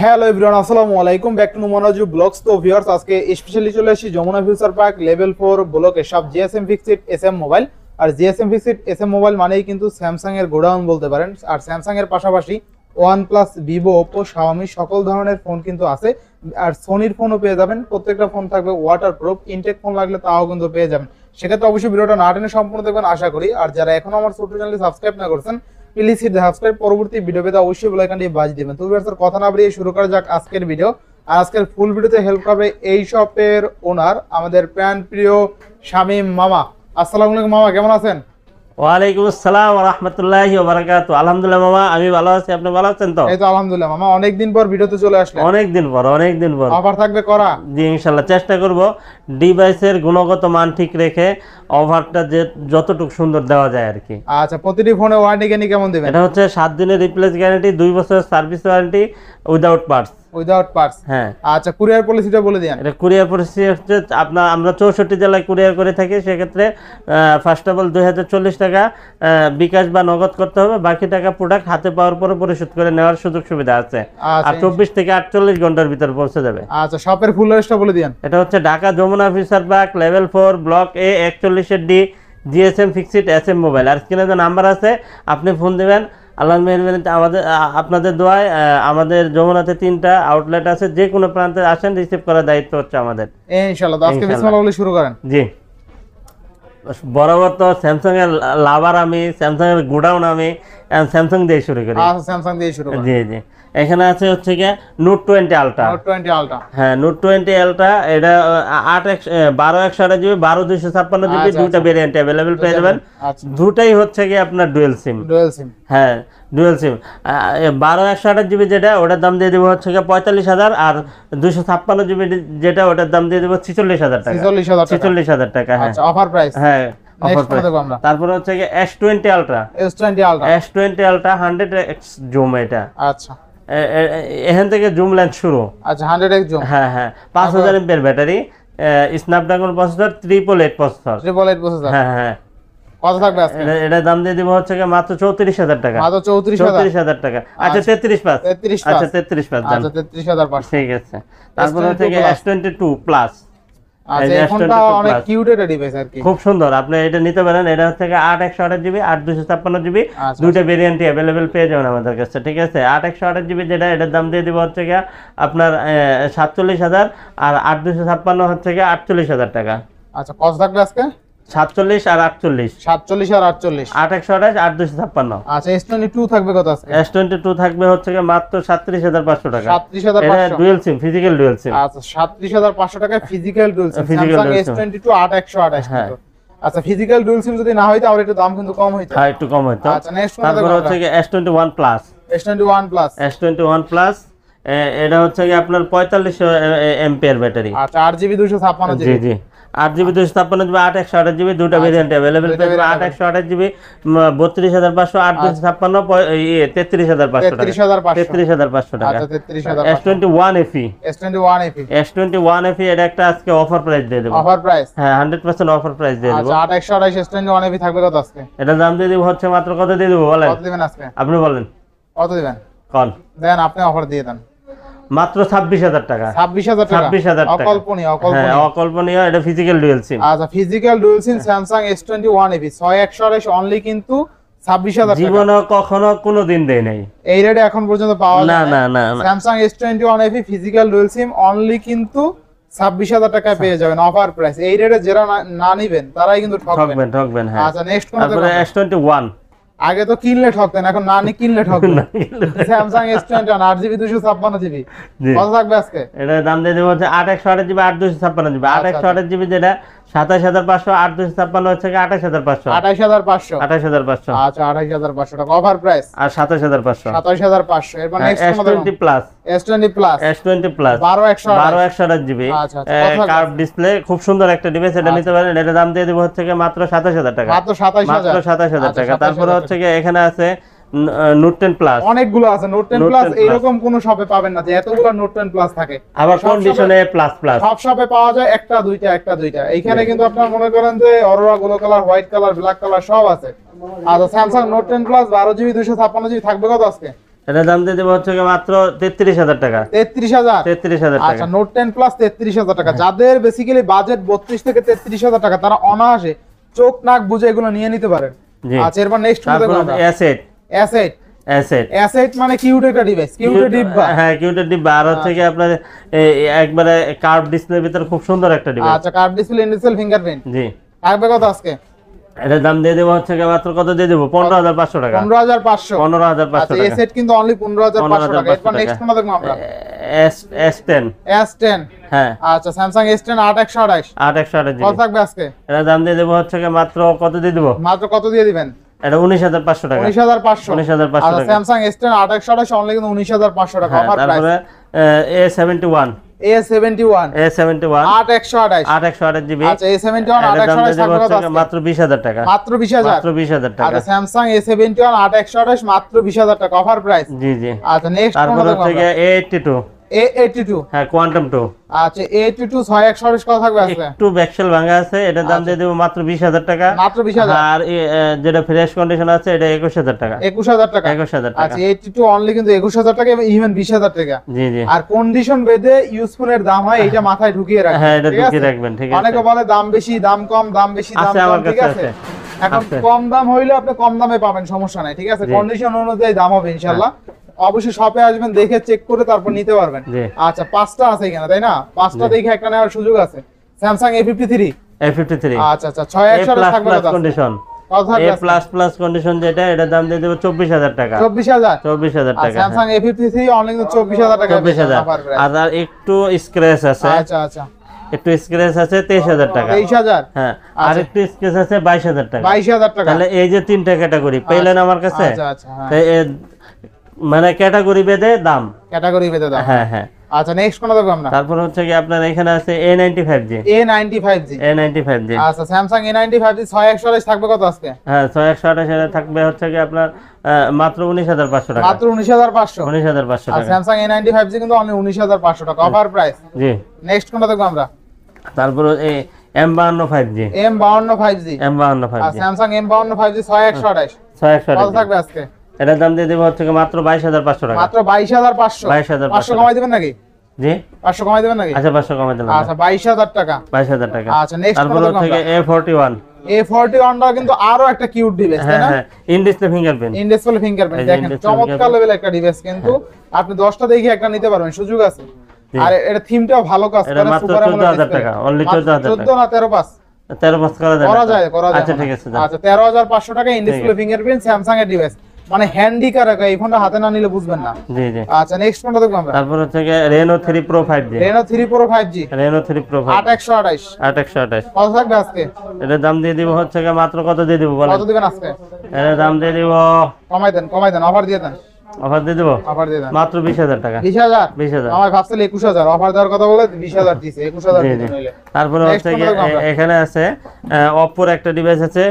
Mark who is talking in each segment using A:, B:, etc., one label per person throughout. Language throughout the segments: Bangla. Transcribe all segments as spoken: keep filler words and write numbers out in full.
A: হ্যালো এভরিওয়ান, আসসালামু আলাইকুম, ব্যাক টু নুমানাজু ব্লগস। তো ভিউয়ার্স, আজকে স্পেশালি চলে আসি Jamuna future park level four ব্লকে সব জিএসএম ফিক্সড এসএম মোবাইল। আর জিএসএম ফিক্সড এসএম মোবাইল মানেই কিন্তু স্যামসাং এর গোডাউন বলতে পারেন। আর স্যামসাং এর পাশাপাশি One Plus, Vivo, Oppo, Xiaomi সকল ধরনের ফোন কিন্তু আছে। আর সোনির ফোনও পেয়ে যাবেন, প্রত্যেকটা ফোন থাকবে ওয়াটার প্রুফ। ইনটেক ফোন লাগলে তাও কিন্তু পেয়ে যাবেন। সেক্ষেত্রে অবশ্যই ভিডিওটা না টেনে সম্পূর্ণ দেখবেন আশা করি। আর যারা এখনো আমার ছোট্ট চ্যানেলটি সাবস্ক্রাইব না করছেন, প্লিজ হিট সাবস্ক্রাইব। পরবর্তী ভিডিও পেতে অবশ্যই বেল আইকনটি বাজিয়ে দিবেন। তো ভিউয়ার্স, কথা না বাড়িয়ে শুরু করা যাক আজকের ভিডিও। আর আজকের ফুল ভিডিওতে হেল্প করবে এই শপের ওনার, আমাদের প্যান প্রিয় শামীম মামা। আসসালামু আলাইকুম মামা, কেমন আছেন?
B: ওয়ালাইকুম আসসালাম ওয়া রাহমাতুল্লাহি ওয়া বারাকাতুহু। আলহামদুলিল্লাহ মামা, আমি ভালো আছি, আপনি ভালো আছেন তো?
A: এই তো আলহামদুলিল্লাহ মামা, অনেকদিন পর ভিডিওতে চলে আসলেন।
B: অনেকদিন পর অনেকদিন পর
A: অফার থাকবে করা?
B: জি ইনশাআল্লাহ চেষ্টা করব ডিভাইসের গুণগত মান ঠিক রেখে অফারটা যে যতটুকু সুন্দর দেওয়া যায় আর কি।
A: আচ্ছা, প্রতিটি ফোনে ওয়ারেন্টি গ্যারান্টি কেমন দিবেন?
B: এটা হচ্ছে সাত দিনের রিপ্লেস গ্যারান্টি, দুই বছরের service warranty without parts.
A: Without parts?
B: হ্যাঁ।
A: আচ্ছা, কুরিয়ার পলিসিটা বলে দেন।
B: এটা কুরিয়ার পলিসি হচ্ছে আপনার, আমরা চৌষট্টি জেলায় কুরিয়ার করে থাকি। সেক্ষেত্রে ফার্স্ট অফ অল দুই হাজার চল্লিশ টাকা বিকাশ বা নগদ করতে হবে, বাকি টাকা প্রোডাক্ট হাতে পাওয়ার পরে পরিশোধ করে নেওয়ার সুযোগ সুবিধা আছে। আর চব্বিশ থেকে আটচল্লিশ ঘন্টার ভিতর পৌঁছে যাবে।
A: আচ্ছা, শপের ফুল অ্যাড্রেসটা বলে দেন।
B: এটা হচ্ছে Dhaka Jamuna future park level four block A একচল্লিশের D GSM fixed SM mobile. আর স্ক্রিনে যে নাম্বার আছে আপনি ফোন দিবেন। আল্লাহর মেহেরবানিতে আমাদের আপনাদের দোয়ায় আমাদের যমুনাতে তিনটা আউটলেট আছে, যে কোনো প্রান্তে আসেন, রিসিভ করার দায়িত্ব হচ্ছে আমাদের
A: ইনশাআল্লাহ। তো আজকে বিসমিল্লাহ বলে শুরু করেন।
B: জি, বরাবর তো স্যামসাং এর লাভার আমি, স্যামসাং এর গোডাউন আমি, স্যামসাং দিয়ে শুরু করি।
A: আচ্ছা, স্যামসাং দিয়ে শুরু করেন।
B: জি জি, এখানে আছে হচ্ছে কি note twenty ultra.
A: Note twenty ultra,
B: হ্যাঁ নোট টোয়েন্টি আলট্রা। এটা আট একশো বারো একশো আট জিবি, বারো দুইশো ছাপ্পান্ন জিবি, দুইটা ভেরিয়েন্ট অ্যাভেলেবেল পেয়ে যাবেন। দুটাই হচ্ছে কি আপনার ডুয়েল সিম।
A: ডুয়েল সিম,
B: হ্যাঁ ডুয়েল সিম। বারো একশো আঠাশ জিবি যেটা, ওটার দাম দিয়ে দেবো হচ্ছে পঁয়তাল্লিশ হাজার। আর দুইশো ছাপ্পান্ন জিবি যেটা, ওটার দাম দিয়ে দেবো ছিচল্লিশ হাজার টাকা। ছিচল্লিশ হাজার টাকা, হ্যাঁ
A: অফার প্রাইস।
B: হ্যাঁ তারপরে হচ্ছে কি S twenty ultra.
A: S twenty ultra,
B: S twenty ultra hundred X zoom. এটা
A: আচ্ছা,
B: এখান থেকে জুম লেন্স শুরু।
A: আচ্ছা, হান্ড্রেড এক্স জুম।
B: হ্যাঁ হ্যাঁ, পাঁচ হাজার এমপির battery, Snapdragon processor, triple eight processor.
A: Triple eight processor,
B: হ্যাঁ হ্যাঁ।
A: কত থাকবে আজকে?
B: এটা দাম দিয়ে দিব হচ্ছে মাত্র চৌত্রিশ হাজার টাকা।
A: মাত্র চৌত্রিশ
B: হাজার টাকা। আচ্ছা তেত্রিশ পাঁচ। আচ্ছা তেত্রিশ পাঁচ।
A: আচ্ছা, তেত্রিশ হাজার পাঁচশো, ঠিক
B: আছে। তারপরে হচ্ছে এস টোয়েন্টি টু প্লাস।
A: আচ্ছা, এই ফোনটা অনেক কিউট একটা ডিভাইস আর কি,
B: খুব সুন্দর, আপনি এটা নিতে পারেন। এটা হচ্ছে আট একশো আঠাশ জিবি, আট দুইশো ছাপ্পান্ন জিবি, দুইটা ভেরিয়েন্টই অ্যাভেলেবেল পেয়ে যাবেন আমাদের কাছে, ঠিক আছে। আট একশো আঠাশ জিবি যেটা, এটার দাম দিয়ে দিব হচ্ছে গিয়ে আপনার সাতচল্লিশ হাজার। আর আট দুইশো ছাপ্পান্ন হচ্ছে গিয়ে আটচল্লিশ হাজার টাকা।
A: আচ্ছা, কত থাকবে আজকে?
B: সাতচল্লিশ আর আটচল্লিশ।
A: সাতচল্লিশ আর আটচল্লিশ।
B: আট একশো আঠাশ, আট দুইশো ছাপ্পান্ন।
A: আচ্ছা, এস টোয়েন্টি টু থাকবে কত আজকে?
B: এস টোয়েন্টি টু থাকবে হচ্ছে গিয়ে মাত্র সাতত্রিশ হাজার পাঁচশো টাকা।
A: সাতত্রিশ হাজার পাঁচশো,
B: dual SIM, physical dual SIM.
A: আচ্ছা, সাতত্রিশ হাজার পাঁচশো টাকা physical dual SIM, Samsung S twenty two আট একশো আঠাশ। হ্যাঁ, আচ্ছা, ফিজিক্যাল ডুয়েল সিম যদি না হয় তাহলে একটু দাম কিন্তু কম হইতো।
B: হ্যাঁ একটু কম হইতো।
A: আচ্ছা, নেক্সট
B: তারপর হচ্ছে কি S twenty one plus.
A: S twenty one plus,
B: S twenty one plus এটা হচ্ছে কি আপনার পঁয়তাল্লিশশো এমপিআর ব্যাটারি।
A: আচ্ছা, আট জিবি দুইশো ছাপ্পান্ন জিবি।
B: জি জি, আট জিবি দুইশো ছাপ্পান্ন জিবি, আট একশো আঠাশ জিবি, দুটা ভেরিয়েন্ট অ্যাভেলেবেল পেয়ে যাবেন। আট একশো আঠাশ জিবি বত্রিশ হাজার পাঁচশো, আট দুইশো ছাপ্পান্ন তেত্রিশ হাজার পাঁচশো টাকা। তেত্রিশ হাজার পাঁচশো টাকা। S twenty one FE.
A: S twenty one FE.
B: S twenty one FE এটা একটা আজকে অফার প্রাইস দিয়ে দেবো।
A: Offer price?
B: হ্যাঁ হান্ড্রেড পার্সেন্ট অফার প্রাইস দিয়ে দেবো।
A: আচ্ছা, আট একশো আঠাশ এস টোয়েন্টি ওয়ান এফি থাকবে কত আজকে?
B: এটা দাম দিয়ে দেবো হচ্ছে মাত্র কত দিয়ে দেবো বলেন?
A: কত দিবেন আজকে?
B: আপনি বলেন
A: কত দিবেন?
B: কোন
A: দেন, আপনি অফার দিয়ে দেন।
B: মাত্র ছাব্বিশ হাজার টাকা।
A: ছাব্বিশ হাজার টাকা?
B: ছাব্বিশ হাজার টাকা,
A: অকল্পনীয়, অকল্পনীয়।
B: হ্যাঁ অকল্পনীয়। এটা ফিজিক্যাল ডুয়েল সিম।
A: আচ্ছা, physical dual SIM Samsung S twenty one FE ছয় একশো আঠাশ অনলি, কিন্তু ছাব্বিশ হাজার টাকা।
B: জীবনে কখনো কোনোদিন দেয় নাই
A: এই রেটে এখন পর্যন্ত পাওয়া যায়
B: না না না।
A: Samsung S twenty one FE physical dual SIM only কিন্তু ছাব্বিশ হাজার টাকায় পেয়ে যাবেন অফার প্রাইস। এই রেটে যারা না নিবেন তারাই কিন্তু ঠকবেন,
B: ঠকবেন। হ্যাঁ।
A: আচ্ছা, নেক্সট কোন?
B: তারপরে এস টোয়েন্টি ওয়ান।
A: আগে তো কিনলে ঠকতেন, এখন না নি কিনলে ঠকবেন। স্যামসাং এস টোয়েন্টি ওয়ান আট জিবি দুইশো ছাপ্পান্ন জিবি, কত থাকবে আজকে?
B: এটার দাম দিয়ে দেবো হচ্ছে আট একশো আঠাশ জিবি, আট দুইশো ছাপ্পান্ন জিবি। আট একশো আঠাশ জিবি যেটা সাতাশ হাজার পাঁচশো, আট দুইশো ছাপ্পান্ন হচ্ছে আঠাশ হাজার পাঁচশো।
A: আঠাশ হাজার পাঁচশো।
B: আঠাশ হাজার পাঁচশো।
A: আচ্ছা, আঠাশ হাজার পাঁচশো টাকা অফার প্রাইস।
B: আর সাতাশ হাজার পাঁচশো।
A: সাতাশ হাজার পাঁচশো। এরপর next
B: S twenty plus.
A: S twenty plus.
B: S twenty plus
A: বারো একশো
B: বারো একশো আঠাশ জিবি কার্ভ ডিসপ্লে, খুব সুন্দর একটা ডিভাইস। এটা নিতে পারেন। এটা দাম দিয়ে দেবো হচ্ছে মাত্র সাতাশ হাজার টাকা।
A: মাত্র সাতাশ হাজার।
B: মাত্র সাতাশ হাজার টাকা। তারপরে হচ্ছে এখানে আছে নোট টেন প্লাস।
A: অনেকগুলো আছে নোট টেন প্লাস, এরকম কোন শপে পাবেন না যে এতগুলো নোট টেন প্লাস থাকে।
B: আবার কন্ডিশনে প্লাস প্লাস
A: সব শপে পাওয়া যায় একটা দুইটা একটা দুইটা। এইখানে কিন্তু আপনারা মনে করেন যে aurora glow colour, white colour, black colour সব আছে। আচ্ছা, স্যামসাং নোট টেন প্লাস বারো জিবি দুইশো ছাপ্পান্ন জিবি থাকবে কত আজকে?
B: এটার দাম দিয়ে দেবো হচ্ছে গিয়ে মাত্র তেত্রিশ হাজার টাকা।
A: তেত্রিশ হাজার
B: তেত্রিশ হাজার টাকা।
A: আচ্ছা নোট টেন প্লাস তেত্রিশ হাজার টাকা। যাদের বেসিক্যালি বাজেট বত্রিশ থেকে তেত্রিশ হাজার টাকা তারা অনায়াসে চোখ নাক বুঝে এগুলো নিয়ে নিতে পারেন।
B: জি।
A: আচ্ছা এরপর নেক্সট
B: তারপর অ্যাসেট
A: অ্যাসেট
B: অ্যাসেট
A: অ্যাসেট মানে কিউট একটা ডিভাইস, কিউট ডিব্বা।
B: হ্যাঁ কিউটের ডিব্বা। আর হচ্ছে কি আপনার এই একবারে কার্ভ ডিসপ্লের ভিতরে খুব সুন্দর একটা ডিভাইস।
A: আচ্ছা কার্ভ ডিসপ্লে ইন্ডিসেল ফিঙ্গারপ্রিন্ট।
B: জি।
A: থাকবে কত আজকে?
B: এটার দাম দিয়ে দেবো হচ্ছে কি মাত্র কত দিয়ে দেবো পনেরো হাজার পাঁচশো টাকা।
A: পনেরো হাজার পাঁচশো।
B: পনেরো হাজার পাঁচশো
A: আচ্ছা
B: টাকা।
A: এই সেট কিন্তু অনলি পনেরো হাজার পাঁচশো টাকা। এরপর নেক্সট কোনটা দেখবো আমরা?
B: S S ten.
A: S ten.
B: হ্যাঁ।
A: আচ্ছা স্যামসাং এস টেন আট একশো আঠাশ।
B: আট একশো আঠাশ
A: কত থাকবে আজকে?
B: এটার দাম দিয়ে দেবো হচ্ছে কি মাত্র কত দিয়ে দেবো?
A: মাত্র কত দিয়ে দিবেন?
B: এটা উনিশ হাজার পাঁচশো টাকা।
A: উনিশ হাজার পাঁচশো।
B: উনিশ হাজার পাঁচশো
A: আচ্ছা
B: টাকা।
A: স্যামসাং এস টেন আট একশো আঠাশ অনলি কিন্তু উনিশ হাজার পাঁচশো টাকা
B: হ্যাঁ,
A: অফার প্রাইস।
B: তারপরে A seventy one.
A: A seventy one.
B: A seventy one
A: আট একশো আঠাশ।
B: আট একশো আঠাশ জিবি।
A: আচ্ছা এ সেভেন্টি ওয়ান আট
B: এটার
A: একশো
B: দাম
A: আঠাশ
B: দিয়ে দেবো
A: থাকবে কত
B: হচ্ছে কি
A: আজকে?
B: মাত্র বিশ হাজার টাকা।
A: মাত্র বিশ হাজার।
B: মাত্র বিশ হাজার টাকা।
A: আচ্ছা স্যামসাং এ সেভেন্টি ওয়ান আট একশো আঠাশ মাত্র বিশ হাজার টাকা অফার প্রাইস।
B: জি জি।
A: আচ্ছা নেক্সট
B: তারপর
A: কোনটা
B: হচ্ছে
A: দেখবো?
B: কি A eighty two.
A: A eighty two.
B: হ্যাঁ কোয়ান্টাম টু।
A: আচ্ছা এ এইটটি টু ছয় একশো আঠাশ কত থাকবে আজকে?
B: একটু ব্যাকসেল ভাঙা আছে, এটার দাম দিয়ে দেবো মাত্র বিশ হাজার টাকা।
A: মাত্র বিশ হাজার।
B: আর এ- এ, যেটা ফ্রেশ কন্ডিশন আছে এটা একুশ হাজার টাকা।
A: একুশ হাজার টাকা।
B: একুশ হাজার টাকা।
A: আচ্ছা এইটটি টু অনলি কিন্তু একুশ হাজার টাকা এবং ইভেন বিশ হাজার টাকা।
B: জি জি।
A: আর কন্ডিশন বেদে ইউজফুলের দাম হয় এটা মাথায় ঢুকিয়ে রাখবেন।
B: হ্যাঁ এটা
A: ঠিক
B: ঢুকিয়ে
A: আছে?
B: রাখবেন। ঠিক আছে।
A: অনেকে বলে দাম বেশি দাম কম দাম বেশি দাম
B: আছে
A: কম
B: আমার
A: ঠিক
B: কাছে
A: আছে?
B: আছে।
A: এখন
B: আছে।
A: কম দাম হইলে আপনি কম দামে পাবেন সমস্যা নাই ঠিক আছে?
B: জি।
A: কন্ডিশন অনুযায়ী দাম হবে ইনশাআল্লাহ। অবশ্যই শপে আসবেন দেখে চেক করে তারপর নিতে পারবেন।
B: জি।
A: আচ্ছা পাঁচটা আছে এখানে তাই না? পাঁচটা দেখে একটা নেওয়ার সুযোগ আছে। Samsung A fifty three.
B: A fifty three.
A: আচ্ছা আচ্ছা ছয়
B: এ
A: একশো
B: প্লাস
A: থাকবে
B: প্লাস
A: কত আজকে?
B: কন্ডিশন।
A: কত থাকবে
B: এ
A: আজকে?
B: প্লাস প্লাস কন্ডিশন যেটা এটার দাম দিয়ে দেবো চব্বিশ হাজার টাকা।
A: চব্বিশ হাজার।
B: চব্বিশ হাজার
A: আর
B: টাকা।
A: Samsung A fifty three only কিন্তু চব্বিশ হাজার টাকা।
B: চব্বিশ হাজার।
A: Offer price.
B: আর আর একটু স্ক্র্যাচ আছে।
A: আচ্ছা আচ্ছা
B: একটু স্ক্র্যাচ আছে তেইশ হাজার টাকা।
A: তেইশ হাজার।
B: হ্যাঁ। আর
A: আচ্ছা।
B: একটু স্ক্র্যাচ আছে বাইশ হাজার টাকা।
A: বাইশ হাজার টাকা।
B: তাহলে এই যে তিনটা ক্যাটাগরি পেলেন আমার কাছে।
A: আচ্ছা আচ্ছা হ্যাঁ।
B: তাই এ- মানে ক্যাটাগরি ভেদে দাম।
A: ক্যাটাগরি বেঁধে দাও।
B: হ্যাঁ হ্যাঁ।
A: আচ্ছা নেক্সট কোনটা দেখবো আমরা?
B: তারপর হচ্ছে কি আপনার এখানে আছে A ninety five G.
A: A ninety five G.
B: A ninety five G.
A: আচ্ছা Samsung A ninety five G ছয় একশো আঠাশ থাকবে কত আজকে?
B: হ্যাঁ ছয় একশো আঠাশ হাজার থাকবে হচ্ছে কি আপনার আহ, মাত্র উনিশ হাজার পাঁচশো টাকা।
A: মাত্র উনিশ হাজার পাঁচশো।
B: উনিশ হাজার পাঁচশো
A: আর
B: টাকা।
A: Samsung A ninety five G কিন্তু অনলি উনিশ হাজার পাঁচশো টাকা অফার প্রাইস।
B: জি।
A: নেক্সট কোনটা দেখবো আমরা?
B: তারপর এই এম বাহান্ন ফাইভ জি।
A: এম বাউন্ন ফাইভ জি।
B: এম বাহান্ন ফাইভ
A: আর
B: জি।
A: স্যামসাং এম বাউন্ন ফাইভ জি ছয় একশো আঠাশ
B: ছয় একশো
A: কত
B: আঠাশ
A: থাকবে আজকে?
B: এটার দাম দিয়ে দেবো হচ্ছে কি মাত্র বাইশ হাজার পাঁচশো টাকা।
A: মাত্র বাইশ হাজার পাঁচশো।
B: বাইশ হাজার
A: পাঁচশো
B: পাঁচশো
A: কমাই দেবেন নাকি?
B: জি।
A: পাঁচশো কমাই দেবেন নাকি?
B: আচ্ছা পাঁচশো কমে দিলাম।
A: আচ্ছা বাইশ হাজার টাকা।
B: বাইশ হাজার টাকা।
A: আচ্ছা নেক্সট
B: তারপর
A: কোনটা দেখবো
B: হচ্ছে
A: আমরা?
B: A forty one.
A: A forty ওয়ানটা কিন্তু আরো একটা কিউট ডিভাইস তাই
B: হ্যাঁ
A: না?
B: হ্যাঁ in display fingerprint.
A: In display fingerprint
B: এই যে
A: দেখেন
B: in-display
A: চমৎকার
B: fingerprint।
A: লেভেল একটা ডিভাইস কিন্তু আপনি দশটা দেখে একটা নিতে পারবেন সুযোগ আছে।
B: জি।
A: আর এটা থিমটাও ভালো কাজ
B: এটা
A: করে
B: মাত্র
A: সুপার
B: চোদ্দ হাজার টাকা, only চোদ্দ হাজার
A: চোদ্দ
B: টাকা।
A: না তেরো পাঁচ
B: তেরো পাস করা যায় না?
A: করা যায় করা যায়
B: আচ্ছা
A: মনে
B: ঠিক
A: হয়।
B: আছে যান।
A: আচ্ছা তেরো হাজার পাঁচশো টাকা ইন ডিসপ্লে ফিঙ্গারপ্রিন্ট স্যামসাং এর ডিভাইস মানে হ্যান্ডি কার এই ফোনটা হাতে না নিলে বুঝবেন না।
B: জি জি।
A: আচ্ছা নেক্সট কোনটা দেখবো আমরা?
B: তারপর হচ্ছে Reno three pro five G.
A: Reno three pro five G
B: Reno three pro five
A: আট একশো আঠাশ
B: আট একশো আঠাশ।
A: কত থাকবে আজকে?
B: এটার দাম দিয়ে দিব হচ্ছে গিয়ে মাত্র কত দিয়ে দিব বলেন?
A: কত দিবেন আজকে?
B: এটার দাম দিয়ে দিব
A: কমাই দেন কমাই দেন অফার দিয়ে দেন
B: অফার দিয়ে দিব
A: অফার দিয়ে দেন
B: মাত্র বিশ হাজার টাকা।
A: বিশ হাজার।
B: বিশ হাজার।
A: আমার ভাবছিল একুশ হাজার অফার দেওয়ার কথা বলে বিশ হাজার দিছে একুশ হাজার
B: জি জি।
A: দিতে হইলে।
B: তারপরে
A: Next
B: হচ্ছে
A: কোনটা
B: গিয়ে
A: দেখবো আমরা?
B: এ- এখানে আছে অপ্পোর একটা ডিভাইস আছে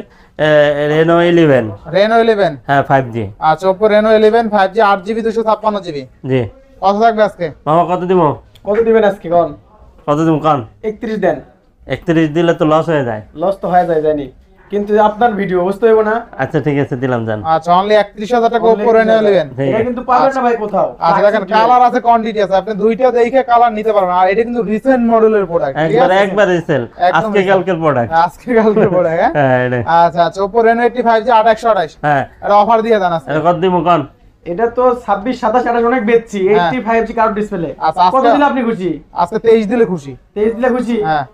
B: রেনো ইলেভেন।
A: Reno eleven.
B: হ্যাঁ ফাইভ জি।
A: আচ্ছা Oppo Reno eleven five G আট জিবি দুশো ছাপ্পান্ন জিবি
B: জি।
A: কত থাকবে আজকে?
B: মামা কত দিব?
C: কত দিবেন আজকে কোন?
B: কত দিব কান?
C: একত্রিশ দেন।
B: একত্রিশ দিলে তো লস হয়ে যায়।
C: লস তো হয়ে যায় জানি, কিন্তু আপনার ভিডিও বুঝতে হইব না।
B: আচ্ছা ঠিক আছে দিলাম যান।
A: আচ্ছা অনলি একত্রিশ হাজার টাকা ওপো রেনো ইলেভেন।
B: ঠিক
C: এটা
B: আছে।
C: কিন্তু পাবেন না ভাই কোথাও।
A: আচ্ছা দেখেন কালার আছে কোয়ান্টিটি আছে আপনি দুইটা দেখে কালার নিতে পারবেন আর এটা কিন্তু রিসেন্ট মডেলের প্রোডাক্ট ঠিক
B: একবার
A: আছে
B: একবার সেল
A: একদম
B: আজকে
A: sell।
B: কালকের প্রোডাক্ট।
A: আজকে কালকে প্রোডাক্ট হ্যাঁ
B: হ্যাঁ এটাই।
A: আচ্ছা আচ্ছা Oppo Reno eighty five G আট একশো আঠাশ
B: হ্যাঁ
A: এটা অফার দিয়ে দেন আজকে
B: এটা কত দিব কান?
C: এটা তো ছাব্বিশ সাতাশ আঠাশ অনেক বেচছি। Eighty five G curve display
A: আচ্ছা,
C: কত
A: আজকে-
C: দিলে আপনি খুশি?
A: আজকে তেইশ দিলে খুশি।
C: তেইশ দিলে খুশি?
A: হ্যাঁ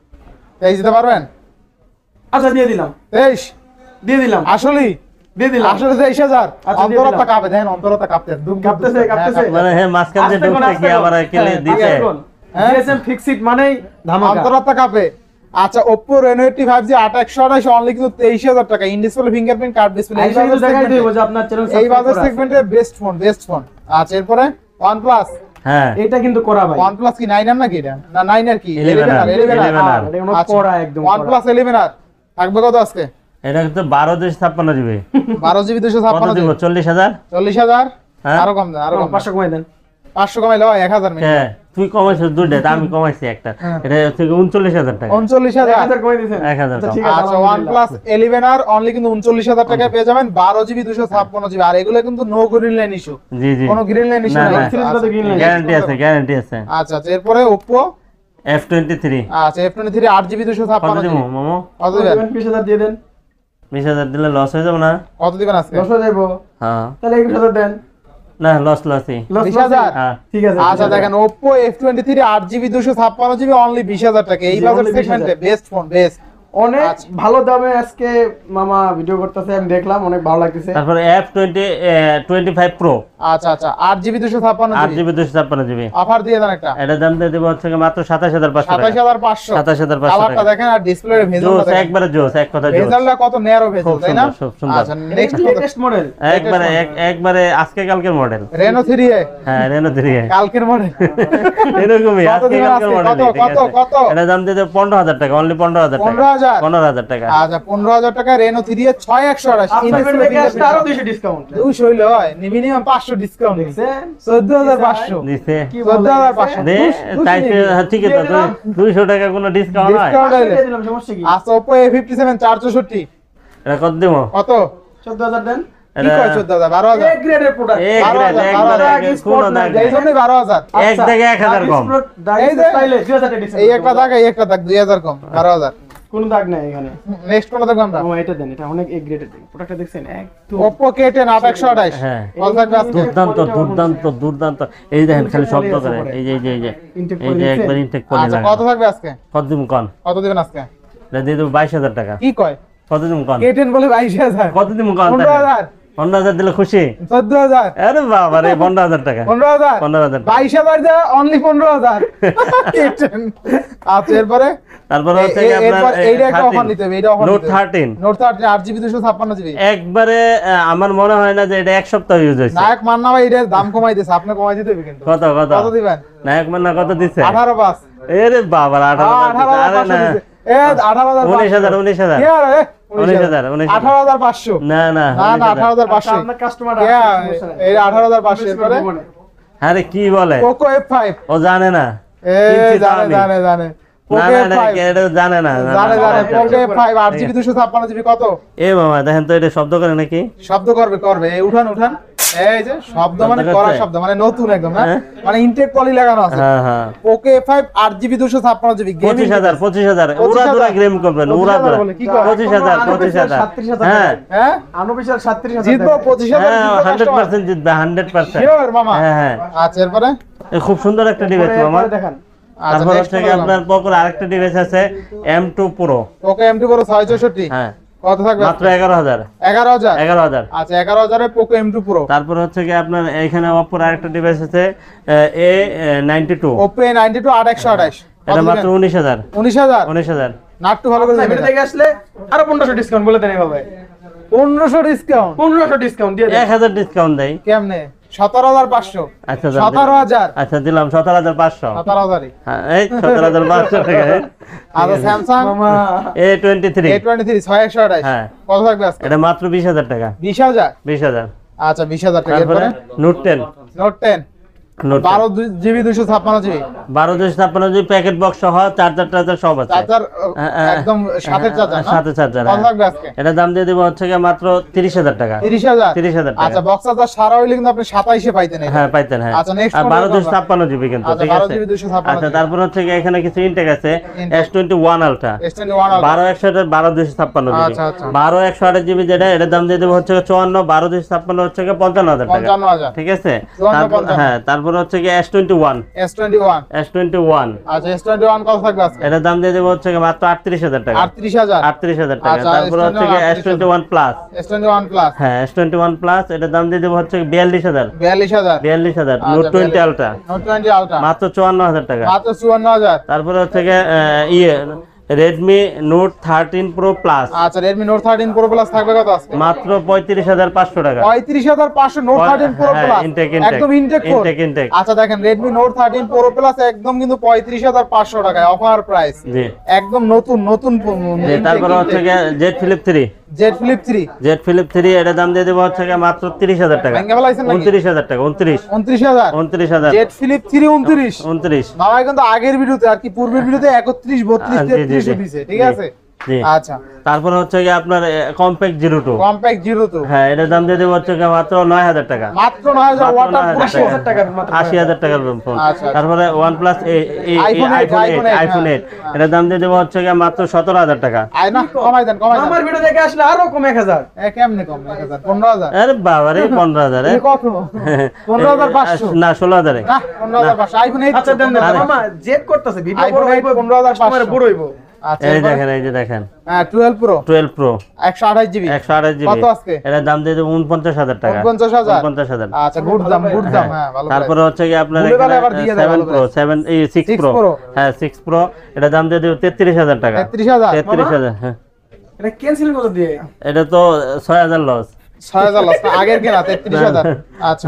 A: তেইশ দিতে পারবেন?
C: আচ্ছা দিয়ে দিলাম,
A: তেইশ
C: দিয়ে দিলাম,
A: আসলেই
C: দিয়ে দিলাম।
A: আসলে তেইশ হাজার
C: আচ্ছা, দিয়ে
A: অন্তরতা
C: দিলাম।
A: কাঁপে দেখেন অন্তরতা কাঁপতে দুম দুম
C: কাঁপতেছে,
A: দুম।
C: কাঁপতেছে।
A: হ্যাঁ,
B: মানে হ্যাঁ মাঝখান দিয়ে
C: আস্তে কোন,
B: ঢুকতে
C: আস্তে
B: কি
C: কোন।
B: আবার কিনে
A: হ্যাঁ,
B: দিতে?
A: হ্যাঁ।
C: জিএসএম ফিক্সড মানেই ধামাকা।
A: অন্তরতা কাঁপে। আচ্ছা Oppo Reno eighty five G আট একশো আঠাশ অনলি কিন্তু তেইশ হাজার টাকা in display fingerprint curved display এই
C: আইসা কিন্তু দেখাই দেব যে আপনার চ্যানেল
A: এই
C: সাবস্ক্রাইব
A: বাজার
C: করা আছে।
A: সেগমেন্টের বেস্ট ফোন বেস্ট ফোন। আচ্ছা এরপরে OnePlus
B: হ্যাঁ
C: এটা কিন্তু করা ভাই।
A: OnePlus কি নাইন আর নাকি এটা না নাইন আর কি
B: eleven
A: eleven
B: আর,
A: আর eleven আর
B: eleven আর।
C: এটা কোনো করা একদম করা।
A: OnePlus eleven আর থাকবে কত আজকে?
B: এটা কিন্তু বারো দুশো ছাপ্পান্ন জিবি।
A: বারো জিবি দুশো
B: কত
A: ছাপ্পান্ন
B: দিব? চল্লিশ হাজার।
A: চল্লিশ হাজার
B: হ্যাঁ?
A: আরো কম দেন আরো কম
C: পাঁচশো কমাই দেন।
A: পাঁচশো কমাইলে হয় এক হাজার মিনিট
B: হ্যাঁ তুই কমাইছিস দুইটা, আমি কমাইছি একটা, এটা হচ্ছে উনচল্লিশ হাজার টাকা।
A: উনচল্লিশ হাজার
C: হাজার কমে দিয়েছেন
B: এক হাজার
C: আচ্ছা,
B: কম।
C: ঠিক আছে
A: আচ্ছা OnePlus ইলেভেন আর অনলি কিন্তু উনচল্লিশ হাজার টাকায় পেয়ে যাবেন, বারো জিবি দুশো ছাপ্পান্ন জিবি। আর এগুলো কিন্তু নো গ্রিন লাইন ইস্যু,
B: জি জি,
A: কোনো গ্রিন লাইন ইস্যু
B: না,
A: নেই।
B: না।
A: আচ্ছা,
B: গ্যারান্টি আছে, গ্যারান্টি আছে।
A: আচ্ছা আচ্ছা, এরপরে Oppo
B: এফ টোয়েন্টি থ্রি
A: আচ্ছা এফ টোয়েন্টি থ্রি আট জিবি দুশো
B: কত
A: ছাপ্পান্ন
B: দিব
A: জিবি
B: মামু?
A: কত দিবেন?
C: বিশ হাজার দিয়ে দেন।
B: বিশ হাজার দিলে লস হয়ে যাবে না?
A: কত দিবেন আজকে?
C: দশ হাজার যাইবো,
B: হ্যাঁ,
C: তাহলে একুশ হাজার দেন।
B: না লস লসই।
C: লস
A: বিশ হাজার?
B: হ্যাঁ,
C: ঠিক আছে
A: আচ্ছা দেখেন Oppo এফ টোয়েন্টি থ্রি আট জিবি দুশো ছাপ্পান্ন জিবি অনলি বিশ হাজার টাকা। এই
C: জি,
A: বাজার
C: only বিশ হাজার।
A: সেগমেন্টে বেস্ট ফোন, বেস্ট।
C: অনেক
A: আচ্ছা।
C: ভালো দামে আজকে মামা ভিডিও করতেছে, আমি দেখলাম অনেক ভালো লাগতেছে।
B: তারপরে F twenty twenty five pro
A: আচ্ছা আচ্ছা আট জিবি দুশো ছাপ্পান্ন
B: আট
A: জিবি
B: জিবি দুশো ছাপ্পান্ন জিবি,
A: অফার দিয়ে দেন একটা।
B: এটার দাম দিয়ে দেবো হচ্ছে মাত্র সাতাশ হাজার পাঁচশো টাকা।
A: সাতাশ হাজার পাঁচশো
B: সাতাশ হাজার পাঁচশো
A: কালারটা
B: টাকা।
A: দেখেন আর ডিসপ্লের ভেজেলটা
B: জোস,
A: দেখেন,
B: একবারে জোস, এক কথা জোস।
A: ভেজেলটা কত ন্যারো ভেজেল,
B: খুব
A: তাই না?
B: সুন্দর, খুব সুন্দর।
A: আচ্ছা নেক্সট
C: লেটেস্ট মডেল।
B: একবারে এক- একবারে আজকে কালকের মডেল।
A: রেনো থ্রি এ
B: হ্যাঁ, রেনো থ্রি
A: কালকের মডেল।
B: এরকমই
A: কত
B: আজকে
A: দিবেন
B: কালকের
A: আজকে?
B: মডেল।
A: কত, কত, কত?
B: এটার দাম দিয়ে দেবো পনেরো হাজার টাকা, অনলি পনেরো হাজার টাকা।
A: পনেরো হাজার?
B: পনেরো হাজার টাকা।
A: আচ্ছা পনেরো হাজার টাকা রেনো থ্রি এ ছয় একশো আঠাশ
C: আপনার থেকে আসলে আরো দুইশো ডিসকাউন্ট।
A: দুইশো হইলে হয় মিনিমাম পাঁচশো ডিসকাউন্ট
C: দেখছেন?
A: চোদ্দ হাজার পাঁচশো
B: দিছে
C: কি
A: চোদ্দ হাজার পাঁচশো
B: দে চাইছে, হ্যাঁ, ঠিক আছে তো, দুইশো টাকা কোনো ডিসকাউন্ট হয়?
A: Discount হইলে।
C: দিয়ে দিলাম, সমস্যা কি?
A: আচ্ছা Oppo এ ফিফটি সেভেন চার চৌষট্টি
B: এটা কত দিব?
A: কত?
C: চোদ্দ হাজার দেন।
A: কি
B: এটা
A: কয় চোদ্দ হাজার? বারো হাজার?
C: এক গ্রেডের প্রোডাক্ট।
B: এক
A: বারো
B: গ্রেড,
A: হাজার,
B: একবারে
A: বারো
B: এক-
C: হাজার,
B: কোনো
C: spot
B: দাগ
C: নাই,
A: এই
B: নেই।
A: জন্যই বারো হাজার।
B: এক থেকে এক হাজার কম।
A: এই যে-
C: স্টাইলে দুই হাজার টাকা
A: এই একটা দাগ, এই একটা দাগ, দুই হাজার কম, বারো হাজার।
C: কোনো দাগ নাই এখানে।
A: নেক্সট কোনটা দেখবো আমরা?
C: মামা এটা দেন, এটা অনেক এক গ্রেডের প্রোডাক্টটা দেখছেন একদম।
A: Oppo কে টেন আট একশো আঠাশ
B: হ্যাঁ,
A: কত থাকবে আজকে?
B: দুর্দান্ত দুর্দান্ত দুর্দান্ত। এই দেখেন খালি শব্দ করে, এই যে এই যে এই যে
C: Intake
B: এই
C: করে
B: যে
C: দিচ্ছে?
B: একবার ইনটেক করে
A: আচ্ছা
B: লাগে।
A: কত থাকবে আজকে?
B: কত দিব কন?
A: কত দিবেন আজকে?
B: এটা দিয়ে দেবো বাইশ হাজার টাকা।
A: কি কয়?
B: কত দিব কন?
A: কে টেন বলে বাইশ হাজার,
B: কত দিব কন?
A: পনেরো হাজার,
B: পনেরো হাজার দিলে খুশি?
A: চোদ্দ হাজার,
B: আরে বাবা রে, পনেরো হাজার টাকা।
A: পনেরো হাজার,
B: পনেরো হাজার টাকা।
A: বাইশ হাজার যা অনলি পনেরো হাজার। K ten. আচ্ছা এরপরে
B: তারপরে হচ্ছে
A: এ-
B: কি
A: এ-
B: আপনার
A: এরপর এইটা একটা অফার নিতে হবে, এইটা offer
B: note thirteen.
A: Note thirteen আট জিবি দুশো ছাপ্পান্ন জিবি।
B: একবারে আহ, আমার মনে হয় না যে এটা এক সপ্তাহ ইউজ হয়েছে।
A: নায়ক মান্না ভাই এটার দাম কমাই দিয়েছে, আপনি কমাই দিতে হবে কিন্তু।
B: কত কত
A: কত দিবেন?
B: নায়ক মান্না কত দিচ্ছে?
A: আঠারো পাঁচ।
B: এরে বাবা, আঠারো
A: হ্যাঁ,
B: হাজার
A: আঠারো
B: দিচ্ছে।
A: হাজার
B: আরে
A: পাঁচশো
B: না,
A: দিছে। এ, আঠারো হাজার
B: উনিশ হাজার
A: পাঁচশো।
B: উনিশ হাজার
A: কে আর, এ,
B: উনিশ হাজার, উনিশ হাজার।
A: আঠারো হাজার পাঁচশো।
B: না না
A: না না আঠারো হাজার পাঁচশো।
C: আচ্ছা, আপনার কাস্টমার
A: কে আর, এই আঠারো হাজার পাঁচশো। এরপরে
B: আরে কি বলে,
A: পোকো এফ ফাইভ।
B: ও জানে না।
A: এ
B: কিনছি তো
A: জানে
B: আমি।
A: জানে জানে
B: না
A: পোকো
B: না
A: এফ
B: না,
A: ফাইভ
B: এটা জানে না। না,
A: জানে
B: না,
A: জানে
B: না,
A: পোকো
B: না।
A: এফ ফাইভ আট জিবি দুশো ছাপ্পান্ন জিবি কত?
B: এ মামা দেখেন তো, এটা শব্দ করে নাকি?
A: শব্দ করবে করবে এই উঠান উঠান, এই যে শব্দ মানে
B: শব্দ
A: করা
B: করছে?
A: শব্দ মানে নতুন একদম না,
B: হ্যাঁ।
A: মানে ইনটেক পলি লাগানো আছে।
B: হ্যাঁ হ্যাঁ,
A: পোকো এফ ফাইভ আট জিবি দুশো ছাপ্পান্ন জিবি
B: পঁচিশ হাজার পঁচিশ হাজার
A: পঁচিশ
B: উড়া দুরা
A: হাজার।
B: গেম করবেন,
A: পঁচিশ
B: উড়া
A: হাজার
B: দুরা
A: বলে, কি কয়?
B: পঁচিশ হাজার পঁচিশ হাজার।
C: সাতত্রিশ হাজার
B: হ্যাঁ
A: হ্যাঁ
C: আনঅফিশিয়াল সাতত্রিশ হাজার
A: জিতবো পঁচিশ হাজার
B: হ্যাঁ,
A: জিতবো
B: হান্ড্রেড
A: customer।
B: পার্সেন্ট জিতবে, হান্ড্রেড পার্সেন্ট।
A: Sure, মামা।
B: হ্যাঁ হ্যাঁ,
A: আচ্ছা এরপরে
B: এ খুব সুন্দর একটা ডিভাইস মামা।
C: দেখান।
A: আচ্ছা
B: তারপর
A: next
B: হচ্ছে কি
A: কোনটা
B: আপনার পকর আরেকটা ডিভাইস আছে M two pro.
A: Poco M two pro ছয় চৌষট্টি
B: হ্যাঁ,
A: কত থাকবে?
B: মাত্র এগারো হাজার।
A: এগারো হাজার।
B: এগারো হাজার।
A: আচ্ছা এগারো হাজারে পোকো এম টু প্রো।
B: তারপর হচ্ছে কি আপনার এখানে অপর আরেকটা ডিভাইস আছে A ninety two.
A: Oppo A ninety two আট একশো আঠাশ
B: এটা মাত্র উনিশ হাজার।
A: উনিশ হাজার।
B: উনিশ হাজার।
A: নাট্টু ভালো করে
C: ভিডিও থেকে আসলে আরো পনেরোশো ডিসকাউন্ট বলে দেন ভাই।
A: পনেরোশো ডিসকাউন্ট
C: পনেরোশো ডিসকাউন্ট দিয়ে দেন।
B: এক হাজার ডিসকাউন্ট দেয়।
A: কেমনে? সতেরো হাজার পাঁচশো।
B: আচ্ছা যান,
A: সতেরো হাজার।
B: আচ্ছা দিলাম সতেরো হাজার পাঁচশো।
A: সতেরো হাজারই।
B: হ্যাঁ, এই সতেরো হাজার পাঁচশো টাকা।
A: আচ্ছা স্যামসাং
C: মামা
B: A twenty three.
A: A twenty three ছয় একশো আঠাশ
B: হ্যাঁ।
A: কত থাকবে আজকে?
B: এটা মাত্র বিশ হাজার টাকা।
A: বিশ হাজার।
B: বিশ হাজার।
A: আচ্ছা বিশ হাজার টাকা।
B: তারপরে
A: এরপরে
B: note ten.
A: Note ten
B: note
A: বারো জিবি দুশো ছাপ্পান্ন জিবি
B: বারো দুশো ছাপ্পান্ন জিবি প্যাকেট বক্স সহ চার্জার টার্জার সব আছে।
A: চার্জার
B: হ্যাঁ, হ্যাঁ,
A: একদম সাথে চার্জার না?
B: সাথে চার্জার।
A: কত থাকবে আজকে?
B: এটা দাম দিয়ে দেবো হচ্ছে গিয়ে মাত্র তিরিশ হাজার টাকা।
A: তিরিশ হাজার।
B: তিরিশ হাজার টাকা।
A: আচ্ছা বক্স চার্জার সারা হইলে কিন্তু আপনি সাতাইশে পাইতেন এটা।
B: হ্যাঁ পাইতেন, হ্যাঁ।
A: আচ্ছা, next
B: আর
A: কোনটা
B: বারো দুশো
A: বলবা?
B: ছাপ্পান্ন জিবি কিন্তু,
A: আচ্ছা,
B: ঠিক
A: বারো
B: আছে।
A: জিবি দুশো ছাপ্পান্ন
B: আচ্ছা
A: জিবি।
B: তারপর হচ্ছে গিয়ে এখানে কিছু ইনটেক আছে
A: Intake।
B: S twenty one ultra.
A: S twenty one
B: বারো একশো বারো দুশো ছাপ্পান্ন জিবি।
A: আচ্ছা, আচ্ছা।
B: বারো একশো আঠাশ জিবি যেটা, এটার দাম দিয়ে দেবো হচ্ছে গিয়ে চুয়ান্ন, বারো দুশো ছাপ্পান্ন হচ্ছে গিয়ে পঞ্চান্ন হাজার টাকা।
A: পঞ্চান্ন হাজার।
B: ঠিক আছে।
A: চুয়ান্ন,
B: তারপর
A: পঞ্চান্ন।
B: হ্যাঁ, তারপর হচ্ছে গিয়ে S twenty one.
A: S twenty one.
B: S twenty one
A: আচ্ছা এস টোয়েন্টি ওয়ান কত থাকবে আজকে?
B: এটার দাম দিয়ে দেবো হচ্ছে গিয়ে মাত্র আটত্রিশ হাজার টাকা।
A: আটত্রিশ হাজার।
B: আটত্রিশ হাজার টাকা।
A: আচ্ছা,
B: তারপর
A: S
B: হচ্ছে গিয়ে S twenty one plus.
A: S twenty one plus
B: হ্যাঁ, এস টোয়েন্টি ওয়ান প্লাস এটার দাম দিয়ে দেবো হচ্ছে বিয়াল্লিশ হাজার।
A: বিয়াল্লিশ হাজার।
B: বিয়াল্লিশ হাজার।
A: আচ্ছা,
B: নোট টোয়েন্টি
A: বিয়াল্লিশ।
B: আলট্রা
A: নোট টোয়েন্টি আলট্রা
B: মাত্র চুয়ান্ন হাজার টাকা।
A: মাত্র চুয়ান্ন হাজার।
B: তারপরে হচ্ছে গিয়ে আহ, ইয়ে Redmi note thirteen pro plus
A: আচ্ছা Redmi note thirteen pro plus থাকবে কত আজকে?
B: মাত্র পঁয়ত্রিশ হাজার পাঁচশো টাকা।
A: পঁয়ত্রিশ হাজার পাঁচশো নোট থার্টিন প্রো
B: হ্যাঁ,
A: প্লাস
B: intake, intake,
A: একদম ইনটেক ফোন।
B: intake, intake।
A: আচ্ছা দেখেন Redmi note thirteen pro plus একদম কিন্তু পঁয়ত্রিশ হাজার পাঁচশো টাকায় অফার প্রাইস।
B: জি
A: একদম নতুন নতুন ফোন,
B: জি,
A: intake,
B: তারপরে হচ্ছে
A: intake।
B: গিয়ে Z flip three.
A: Z flip three
B: Z flip three এটা দাম দিয়ে দেবো হচ্ছে গিয়ে মাত্র তিরিশ হাজার টাকা,
A: ভেঙে ফেলাইছেন নাকি?
B: উনত্রিশ হাজার টাকা, উনত্রিশ
A: উনত্রিশ হাজার
B: উনত্রিশ হাজার
A: জেড ফ্লিপ থ্রি উনত্রিশ
B: উনত্রিশ
A: বাবা কিন্তু আগের ভিডিওতে আর কি পূর্বের ভিডিওতে একত্রিশ বত্রিশ
B: জি, জি,
A: তেত্রিশ
B: জি।
A: দিছে, ঠিক
B: জি।
A: আছে?
B: জি।
A: আচ্ছা,
B: তারপরে হচ্ছে গিয়ে আপনার compact zero two,
A: compact zero two
B: হ্যাঁ এটার দাম দিয়ে দেবো হচ্ছে গিয়ে মাত্র নয় হাজার টাকা,
A: মাত্র নয় হাজার
B: মাত্র
A: ওয়াটার
B: নয়
A: প্রুফ
B: হাজার
C: হাজার টাকা মাত্র
B: আশি হাজার টাকার ফোন।
A: আচ্ছা।
B: তারপরে one plus
A: iPhone eight,
B: iPhone eight
A: iPhone eight,
B: iPhone eight
A: হ্যাঁ।
B: এটার দাম দিয়ে দেবো হচ্ছে গিয়ে মাত্র সতেরো হাজার টাকা।
A: আয় না, কমাই দেন কমাই দেন।
C: আমার ভিডিও দেখে আসলে আরো কম এক হাজার।
A: এ কেমনে কম এক হাজার? পনেরো হাজার?
B: আরে বাবা রে পনেরো হাজার
A: এ কত? পনেরো হাজার পাঁচশো?
B: না ষোলো হাজারে।
A: না, পনেরো হাজার পাঁচশো। আইফোন এইট
C: আচ্ছা দেন দেন
B: আরে।
C: মামা জেড করতেছে ভিডিও
A: iPhone
C: বড়
A: eight
C: হইবো
A: পনেরো হাজার পাঁচশো।
C: কাস্টমারে বড় হইবো।
A: আচ্ছা,
B: এই
A: এরপরে?
B: দেখেন এই যে দেখেন
A: হ্যাঁ, টুয়েলভ প্রো
B: টুয়েলভ প্রো
A: একশো আঠাশ জিবি
B: একশো আঠাশ জিবি
A: কত আজকে?
B: এটার দাম দিয়ে দেবো উনপঞ্চাশ হাজার টাকা,
A: উনপঞ্চাশ হাজার?
B: উনপঞ্চাশ হাজার।
A: আচ্ছা, গুড দাম গুড দাম, হ্যাঁ ভালো।
B: তারপরে হচ্ছে কি আপনার
A: ভুলে গেলে আবার দিয়ে দেয়
B: সেভেন
A: ভালো
B: প্রো
A: price।
B: সেভেন এই সিক্স
A: Six
B: প্রো
A: Pro?
B: হ্যাঁ সিক্স প্রো এটার দাম দিয়ে দেবো তেত্রিশ হাজার টাকা,
A: তেত্রিশ হাজার?
B: তেত্রিশ হাজার হ্যাঁ।
C: এটা ক্যান্সেল কত দিয়ে?
B: এটা তো ছয় হাজার লস।
A: ছয় হাজার লস, আগের কেনা তেত্রিশ হাজার। আচ্ছা,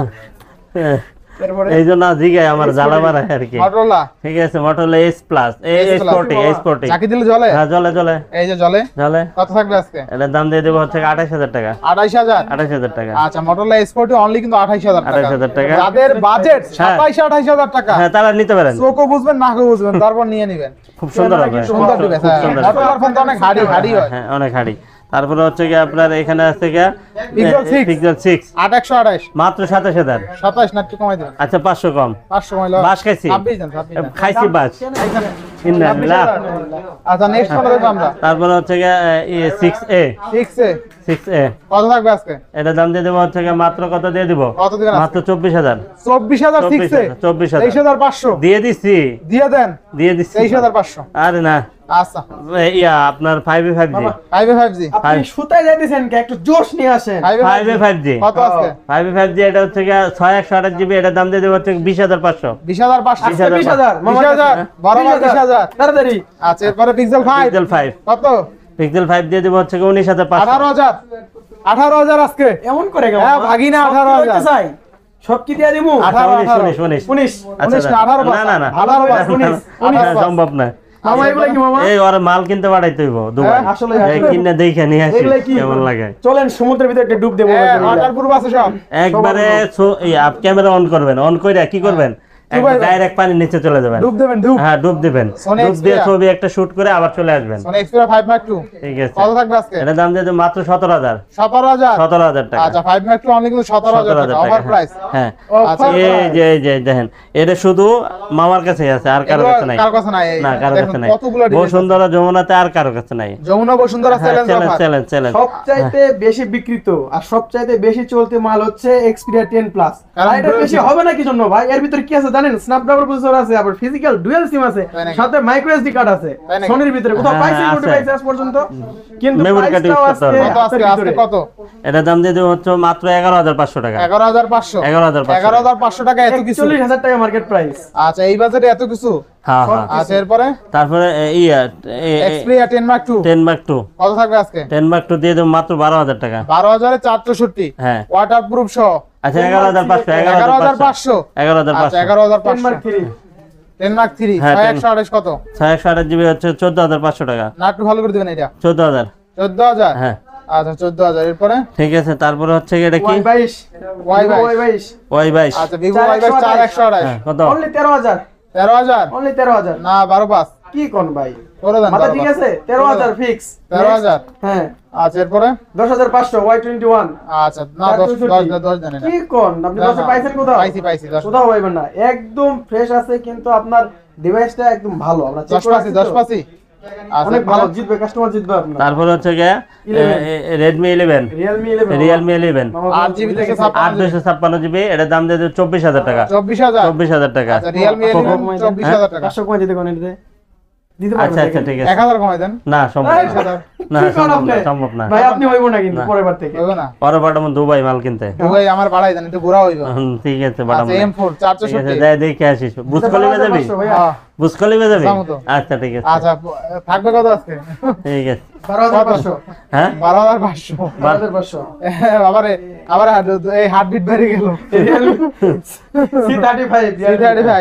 C: এরপরে
B: এই জন্য জিগায় আমার জ্বালা বাড়ায় আর কি।
A: মটোরোলা
B: ঠিক আছে Motorola S plus S forty S forty
A: চাকি দিলে জলে?
B: হ্যাঁ জলে জলে
A: এই যে জলে
B: জলে।
A: কত থাকবে আজকে?
B: এটার দাম দিয়ে দেবো হচ্ছে আঠাশ হাজার টাকা,
A: আঠাইশ হাজার?
B: আঠাশ হাজার টাকা।
A: আচ্ছা, মটোরোলা এস ফোরটি অনলি কিন্তু আঠাইশ হাজার টাকা।
B: আঠাশ হাজার টাকা।
A: যাদের বাজেট
B: হ্যাঁ।
A: সাতাইশ আঠাইশ হাজার টাকা,
B: হ্যাঁ তারা নিতে পারেন,
A: চোখও বুঝবেন নাকও বুঝবেন, তারপর নিয়ে নেবেন।
B: খুব সুন্দর হবে,
A: সুন্দর
B: খুব
A: ডিভাইস।
B: সুন্দর।
A: মটোরোলার ফোন তো অনেক হাড়ি হাড়ি হয়।
B: হ্যাঁ অনেক হাড়ি। তারপরে হচ্ছে কি আপনার এখানে আছে কি
A: Pixel six?
B: পিক্সেল সিক্স
A: আট একশো আঠাইশ
B: মাত্র সাতাশ হাজার।
A: সাতাইশ না একটু কমাই দেবেন?
B: আচ্ছা পাঁচশো কম।
A: পাঁচশো কমাইলো?
B: বাস খাইছি,
A: ছাব্বিশ দেন, ছাব্বিশ দেন।
B: খাইছি বাস। ইন্না
A: ছাব্বিশ
B: লিল্লাহ।
A: হাজার? আচ্ছা, নেক্সট ফোন দেখবো আমরা।
B: তারপরে হচ্ছে কি six A
A: six A
B: six A
A: কত থাকবে আজকে?
B: এটা দাম দিয়ে দেবো হচ্ছে কি মাত্র কত দিয়ে দিব?
A: কত দিবেন আজকে?
B: মাত্র চব্বিশ হাজার।
A: চব্বিশ হাজার সিক্স এ?
B: চব্বিশ
A: তেইশ
B: হাজার
A: হাজার পাঁচশো
B: দিয়ে দিচ্ছি,
A: দিয়ে দেন।
B: দিয়ে দিচ্ছি।
A: তেইশ হাজার পাঁচশো?
B: আরে না
A: আচ্ছা,
B: ইয়া আপনার five A five G
A: five A five G?
C: আপনি সুতায় যাইতেছেন কে একটু জোশ নিয়ে আসেন।
A: Five A
B: five A five G
A: কত আজকে?
B: ফাইভ এ ফাইভ জি এটা হচ্ছে কি ছয় একশো আঠাশ জিবি এটার দাম দিয়ে দেবো হচ্ছে বিশ হাজার পাঁচশো।
A: বিশ হাজার পাঁচশো?
B: বিশ হাজার।
C: বিশ হাজার
A: বিশ হাজার? বরাবর বিশ হাজার?
C: তাড়াতাড়ি।
A: আচ্ছা, এরপরে পিক্সেল ফাইভ
B: পিক্সেল ফাইভ
A: কত?
B: পিক্সেল ফাইভ দিয়ে দেবো হচ্ছে উনিশ হাজার পাঁচশো।
A: আঠারো হাজার? আঠারো হাজার আজকে?
C: এমন করে কেন?
A: হ্যাঁ, ভাগি না,
C: সব
A: আঠারো
C: কি
A: হাজার।
C: করতে চাই? সব কি দিয়ে দিমু?
A: আঠারো,
B: উনিশ
A: আঠারো।
B: উনিশ উনিশ
C: উনিশ।
B: আচ্ছা
A: উনিশ না, আঠারো
B: না না না
A: আঠারো
B: না,
A: উনিশ,
B: না,
A: উনিশ
B: না, সম্ভব না।
C: মামা এগুলা কি মামা?
B: এই ওর মাল কিনতে পাঠাইতে হইব দুবাই,
A: হ্যাঁ,
C: আসলে
B: এই
C: আসলে।
B: কিনে দেখে নিয়ে আসি
C: এগুলা কি?
B: কেমন লাগে।
C: চলেন সমুদ্রের ভিতরে একটা ডুব দেবো।
A: ওয়াটার প্রুফ আছে সব?
B: একবারে সো- এই আপ ক্যামেরা অন করবেন, অন করে কি করবেন
A: ডুবাই দেবেন।
B: ডাইরেক্ট পানির নিচে চলে যাবেন।
A: ডুব দেবেন? ডুব?
B: হ্যাঁ ডুব দিবেন,
A: Sony
B: ডুব দিয়ে
A: Xperia?
B: ছবি একটা শুট করে আবার চলে আসবেন।
A: Sony Xperia five mark two
B: ঠিক আছে
A: কত থাকবে আজকে?
B: এটা দাম দিয়ে দেবো মাত্র সতেরো হাজার।
A: সতেরো হাজার?
B: সতেরো হাজার টাকা।
A: আচ্ছা, ফাইভ মার্ক টু অনলি কিন্তু সতেরো হাজার
B: সতেরো
A: টাকা,
B: হাজার
A: অফার
B: টাকা
A: প্রাইস।
B: হ্যাঁ।
A: আচ্ছা,
B: এই যে এই যে দেখেন এটা শুধু মামার কাছে আছে, আর কারো
A: এগুলো
B: কাছে নাই।
A: কারো কাছে নাই? এই
B: না কারো
A: দেখুন
B: কাছে নাই।
A: কতগুলো ডিভাইস আছে।
B: বসুন্ধরা যমুনাতে আর কারো কাছে নাই।
A: Jamuna Bashundhara challenge
B: challenge
A: offer.
B: Challenge challenge
C: সবচাইতে বেশি বিক্রিত আর সবচাইতে বেশি চলতে মাল হচ্ছে এক্সপিরিয়া টেন প্লাস।
A: কারণ
C: আর এটা
A: dual
C: বেশি
A: SIM।
C: হবে না কি জন্য ভাই? এর ভিতরে কি আছে জানেন? স্ন্যাপড্রাগন প্রসেসর আছে, আবার ফিজিক্যাল ডুয়াল সিম আছে,
A: তাই নাকি?
C: সাথে মাইক্রো এসডি কার্ড আছে।
A: তাই নাকি?
C: সোনির ভিতরে কোথাও
B: হ্যাঁ,
C: পাইছেন
B: আছে।
C: কোটি পাইছে আজ পর্যন্ত? কিন্তু
B: Memory card
C: প্রাইসটাও
B: use করতে
C: আছে
B: হবে।
A: কত আজকে?
C: হাতের
A: আজকে
C: ভিতরে।
A: কত?
B: এটা দাম দিয়ে দেবো হচ্ছে মাত্র এগারো হাজার পাঁচশো টাকা।
A: এগারো হাজার পাঁচশো?
B: এগারো হাজার পাঁচশো।
A: এগারো হাজার পাঁচশো টাকা এত কিছু?
C: একচল্লিশ হাজার টাকা মার্কেট প্রাইস।
A: আচ্ছা, এই বাজারে এত কিছু?
B: হ্যাঁ হ্যাঁ।
A: আচ্ছা, এরপরে
B: তারপরে এ- ইয়া
A: Xperia ten mark two
B: ten mark two
A: কত থাকবে আজকে?
B: টেন মার্ক টু দিয়ে দেবো মাত্র বারো হাজার টাকা।
A: বারো হাজারে চার চৌষট্টি
B: হ্যাঁ
A: ওয়াটার প্রুফ সহ?
B: আচ্ছা এগারো হাজার পাঁচশো
A: এগারো
B: এগারো
A: হাজার
B: হাজার
A: পাঁচশো?
B: পাঁচশো এগারো হাজার
A: আচ্ছা,
B: পাঁচশো
A: এগারো হাজার
C: টেন মার্ক
A: পাঁচশো।
C: থ্রি।
A: টেন মার্ক থ্রি
B: হ্যাঁ,
A: ছয়
B: ten-
A: একশো আঠাশ কত?
B: ছয় একশো আঠাশ জিবি হচ্ছে চোদ্দ হাজার পাঁচশো টাকা।
A: না একটু ভালো করে দিবেন এটা?
B: চোদ্দ হাজার
A: চোদ্দ হাজার?
B: হ্যাঁ
A: আচ্ছা, চোদ্দ হাজার। এরপরে
B: ঠিক আছে। তারপরে হচ্ছে কি এটা কি
C: ওয়াই বাইশ।
A: ওয়াই বাইশ?
C: ওয়াই বাইশ।
B: ওয়াই বাইশ
A: আচ্ছা, ভিভো ওয়াই বাইশ চার একশো আঠাশ
B: হ্যাঁ কত?
C: অনলি তেরো হাজার।
A: তেরো হাজার?
C: অনলি তেরো হাজার।
A: না, বারো পাঁচ
C: কি কোন ভাই?
A: করে দেন।
C: মাথা
A: বারো
C: ঠিক
A: পাঁচ।
C: আছে? তেরো হাজার ফিক্স।
A: তেরো হাজার?
C: হ্যাঁ।
A: আচ্ছা, এরপরে
C: দশ হাজার পাঁচশো ওয়াই টোয়েন্টি ওয়ান।
A: আচ্ছা, না দশ দশ দেন, দশ দেন এটা।
C: কি কোন? আপনি
A: না,
C: দশে
A: না,
C: পাইছেন কোথাও?
A: পাইছি পাইছি দশ।
C: কোথাও পাইবেন না। একদম ফ্রেশ আছে কিন্তু আপনার ডিভাইসটা একদম ভালো। আমরা চেক
A: দশ
C: করে
A: পাইছি, দশ পাইছি। আচ্ছা,
C: অনেক ভালো,
A: এরপরে?
C: জিতবে, কাস্টমার জিতবে আপনার।
B: তারপরে হচ্ছে কি
C: eleven
B: Redmi eleven
C: Realme eleven.
B: Realme eleven
A: আট জিবি থেকে
B: আট
A: ছাপ্পান্ন জিবি।
B: দুশো ছাপ্পান্ন জিবি এটার দাম দিয়ে দেবো চব্বিশ হাজার টাকা।
A: চব্বিশ হাজার?
B: চব্বিশ হাজার টাকা।
A: আচ্ছা, রিয়েলমি ইলেভেন চব্বিশ হাজার টাকা।
C: পাঁচশো কমাই দিতে কোন দিতে? দিতে পারবেন
B: আচ্ছা আচ্ছা
C: দেখেন।
B: ঠিক
A: এক
B: আছে।
A: হাজার কমাই দেন।
B: না সম্ভব
C: এই,
B: না। না
C: কি কোন
B: সম্ভব
C: আপনি?
B: না সম্ভব না।
C: ভাই আপনি হইব না কিন্তু পরের বার থেকে।
A: হবে না?
B: পরে পাঠাবো দুবাই মাল কিনতে।
A: দুবাই আমার বাড়াই দেন, একটু ঘোরা হইব।
B: হুম, ঠিক আছে পাঠাবো
A: আচ্ছা, এম ফোর চার
B: ঠিক আছে
A: চৌষট্টি?
B: যাই দেখে আসিস। বুসকলিমে যাবি?
C: পাঁচশো ভাইয়া।
A: হ্যাঁ।
B: বুসকলিমে যাবি?
A: যাবো তো।
B: আচ্ছা ঠিক আছে
A: আচ্ছা, থাকবে কত আজকে?
B: ঠিক আছে।
C: বারো হাজার পাঁচশো।
B: হ্যাঁ
A: বারো হাজার পাঁচশো?
C: বারো হাজার পাঁচশো।
A: আবার আবার এই হার্টবিট বেড়ে গেল।
C: C thirty five.
A: Three thirty five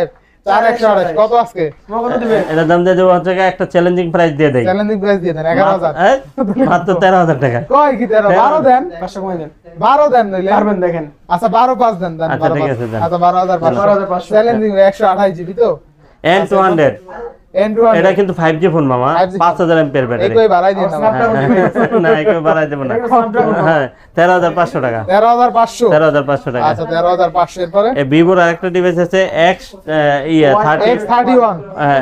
A: চার একশো আঠাশ কত আজকে?
C: কত দিবেন?
B: এটার দাম দিয়ে দেবো হচ্ছে গিয়ে একটা চ্যালেঞ্জিং প্রাইস দিয়ে দেই,
A: চ্যালেঞ্জিং প্রাইস দিয়ে দেন এগারো হাজার।
B: এই, মাত্র তেরো হাজার টাকা।
A: কয় কি তেরো? বারো দেন,
C: পাঁচশো কমাই দেন।
A: বারো দেন নইলে।
C: পারবেন দেখেন।
A: আচ্ছা বারো পাঁচ দেন দেন
B: আচ্ছা,
A: বারো
B: ঠিক
A: পাঁচ।
B: আছে, দেন।
A: আচ্ছা বারো হাজার
C: বারো হাজার পাঁচশো।
A: চ্যালেঞ্জিং একশো আঠাশ জিবি তো
B: N two hundred,
A: N two
B: এটা কিন্তু ফাইভ জি ফোন মামা,
A: ফাইভ জি
B: পাঁচ হাজার এমপিয়ার ব্যাটারি।
A: একই বাড়াই দিন না
B: না একটু বাড়াই দেবো না। হ্যাঁ, তেরো হাজার পাঁচশো টাকা,
A: তেরো হাজার পাঁচশো।
B: তেরো হাজার পাঁচশো টাকা।
A: আচ্ছা তেরো হাজার পাঁচশো। এরপরে
B: এই ভিভোর আরেকটা ডিভাইস আছে এক্স ইয়ে থার্টি,
A: এক্স থার্টি ওয়ান।
B: হ্যাঁ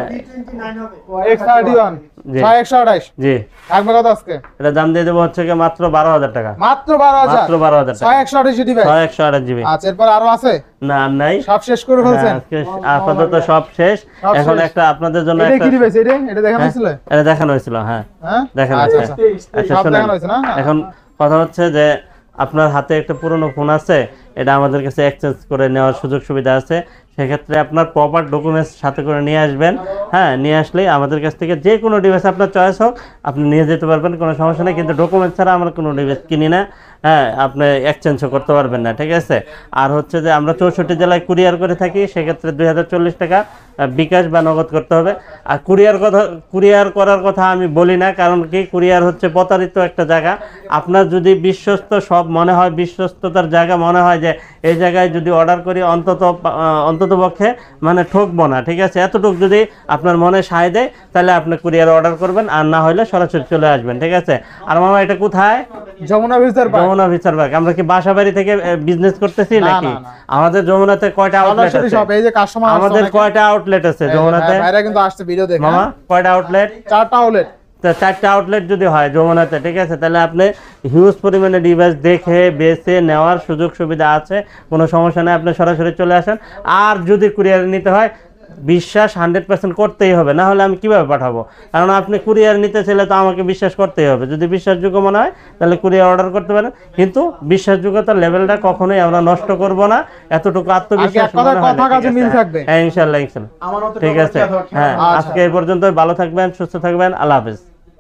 A: এক্স থার্টি ওয়ান
B: জি।
A: ছয় একশো আঠাশ
B: জি,
A: থাকবে কত আজকে?
B: এটা দাম দিয়ে দেবো হচ্ছে গিয়ে মাত্র বারো হাজার টাকা,
A: মাত্র বারো হাজার।
B: মাত্র বারো হাজার টাকা,
A: ছয় একশো আঠাশ জিবি।
B: ছয় একশো আঠাশ জিবি।
A: আচ্ছা এরপর আরো আছে?
B: না আর নাই,
A: সব শেষ করে ফেলছেন?
B: হ্যাঁ, আজকে আপাতত সব শেষ।
A: সব
B: এখন
A: শেষ।
B: একটা আপনাদের জন্য
A: এটা
B: একটা
A: কি ডিভাইস? এটা এটা দেখানো
B: হ্যাঁ,
A: হয়েছিল?
B: এটা দেখানো হয়েছিল, হ্যাঁ
A: হ্যাঁ
B: দেখানো
A: আচ্ছা
B: হয়েছে।
A: আচ্ছা
B: আচ্ছা
A: সব
B: শোনেন,
A: দেখানো হয়েছে না?
B: এখন কথা হচ্ছে যে আপনার হাতে একটা পুরনো ফোন আছে, এটা আমাদের কাছে এক্সচেঞ্জ করে নেওয়ার সুযোগ সুবিধা আছে। সেক্ষেত্রে আপনার প্রপার ডকুমেন্টস সাথে করে নিয়ে আসবেন। হ্যাঁ, নিয়ে আসলেই আমাদের কাছ থেকে যে কোনো ডিভাইস আপনার চয়েস হোক আপনি নিয়ে যেতে পারবেন, কোনো সমস্যা নেই। কিন্তু ডকুমেন্টস ছাড়া আমরা কোনো ডিভাইস কিনি না। হ্যাঁ, আপনি এক্সচেঞ্জও করতে পারবেন না, ঠিক আছে। আর হচ্ছে যে আমরা চৌষট্টি জেলায় কুরিয়ার করে থাকি, সেক্ষেত্রে দুই হাজার চল্লিশ টাকা আহ, বিকাশ বা নগদ করতে হবে। আর কুরিয়ার কথা কুরিয়ার করার কথা আমি বলি না, কারণ কি কুরিয়ার হচ্ছে প্রতারিত একটা জায়গা। আপনার যদি বিশ্বস্ত সব মনে হয়, বিশ্বস্ততার জায়গা মনে হয় যে এই জায়গায় যদি অর্ডার করি অন্তত অন্তত পক্ষে মানে ঠকবো না, ঠিক আছে, এতটুকু যদি আপনার মনে সায় দেয় তাহলে আপনি কুরিয়ার অর্ডার করবেন, আর না হলে সরাসরি চলে আসবেন, ঠিক আছে। আর মামা এটা কোথায়?
A: Jamuna future park.
B: Jamuna feature park. আমরা কি বাসা বাড়ি থেকে বিজনেস করতেছি
A: না,
B: নাকি?
A: না, না।
B: আমাদের যমুনাতে কয়টা আউটলেট
A: সরাসরি
B: আছে?
A: সব এই যে কাস্টমার
B: আমাদের কয়টা আউটলেট আছে যমুনাতে?
A: ভাইরা কিন্তু আসছে ভিডিও দেখে।
B: মামা কয়টা আউটলেট?
A: চারটা আউটলেট।
B: তো চারটা আউটলেট যদি হয় যমুনাতে, ঠিক আছে, তাহলে আপনি হিউজ পরিমাণে ডিভাইস দেখে বেছে নেওয়ার সুযোগ সুবিধা আছে, কোনো সমস্যা নেই। আপনি সরাসরি চলে আসেন। আর যদি কুরিয়ার নিতে হয় বিশ্বাস হান্ড্রেড পার্সেন্ট করতেই হবে, না হলে আমি কিভাবে পাঠাবো? কারণ আপনি কুরিয়ার নিতে চাইলে তো আমাকে বিশ্বাস করতেই হবে। যদি বিশ্বাসযোগ্য মনে হয় তাহলে কুরিয়ার অর্ডার করতে পারেন, কিন্তু বিশ্বাসযোগ্যতার লেভেলটা কখনোই আমরা নষ্ট করব না, এতটুকু আত্মবিশ্বাস
A: আর কি, এক কথায়
B: মনে হয় না,
A: কথা
B: ঠিক
A: কাজে
B: আছে?
A: মিল থাকবে।
B: হ্যাঁ ইনশাল্লাহ ইনশাল্লাহ
C: আমার মতো
B: ঠিক আছে। হ্যাঁ,
A: আচ্ছা।
B: আজকে এই পর্যন্ত। ভালো থাকবেন, সুস্থ থাকবেন, আল্লাহ হাফেজ।